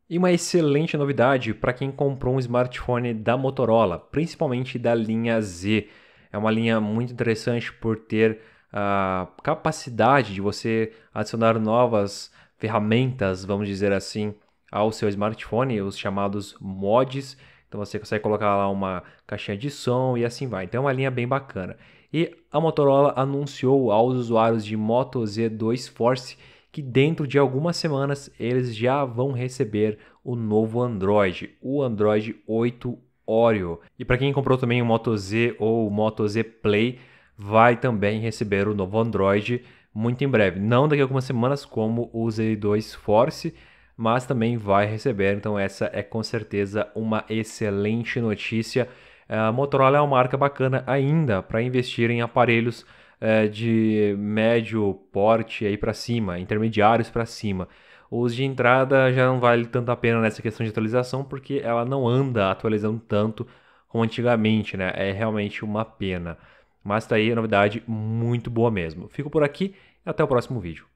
E uma excelente novidade para quem comprou um smartphone da Motorola, principalmente da linha Z. É uma linha muito interessante por ter a capacidade de você adicionar novas ferramentas, vamos dizer assim, ao seu smartphone, os chamados mods. Então você consegue colocar lá uma caixinha de som e assim vai. Então é uma linha bem bacana. E a Motorola anunciou aos usuários de Moto Z2 Force que dentro de algumas semanas eles já vão receber o novo Android, o Android 8 Oreo. E para quem comprou também o Moto Z ou o Moto Z Play, vai também receber o novo Android muito em breve. Não daqui a algumas semanas, como o Z2 Force, mas também vai receber. Então essa é com certeza uma excelente notícia. A Motorola é uma marca bacana ainda para investir em aparelhos de médio porte aí para cima, intermediários para cima. Os de entrada já não vale tanto a pena nessa questão de atualização, porque ela não anda atualizando tanto como antigamente, né? É realmente uma pena. Mas tá aí a novidade muito boa mesmo. Fico por aqui e até o próximo vídeo.